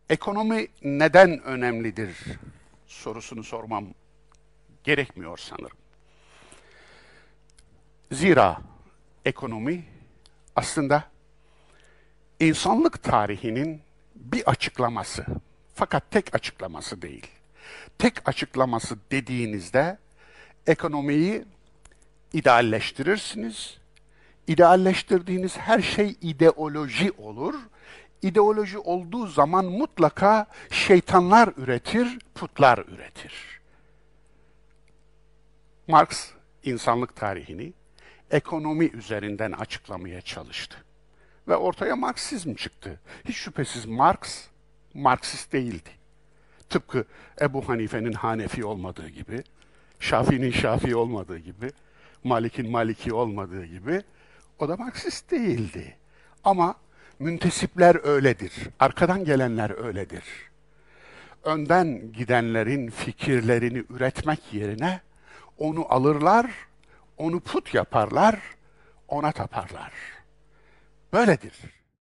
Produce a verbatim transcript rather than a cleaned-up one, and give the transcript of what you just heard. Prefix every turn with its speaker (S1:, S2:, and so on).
S1: Ekonomi neden önemlidir sorusunu sormam gerekmiyor sanırım. Zira ekonomi aslında insanlık tarihinin bir açıklaması. Fakat tek açıklaması değil. Tek açıklaması dediğinizde ekonomiyi idealleştirirsiniz. İdealleştirdiğiniz her şey ideoloji olur. İdeoloji olduğu zaman mutlaka şeytanlar üretir, putlar üretir. Marx insanlık tarihini ekonomi üzerinden açıklamaya çalıştı. Ve ortaya Marksizm çıktı. Hiç şüphesiz Marx, Marksist değildi. Tıpkı Ebu Hanife'nin Hanefi olmadığı gibi, Şafii'nin Şafii olmadığı gibi, Malik'in Maliki olmadığı gibi, o da Marksist değildi. Ama müntesipler öyledir, arkadan gelenler öyledir. Önden gidenlerin fikirlerini üretmek yerine onu alırlar, onu put yaparlar, ona taparlar. Böyledir.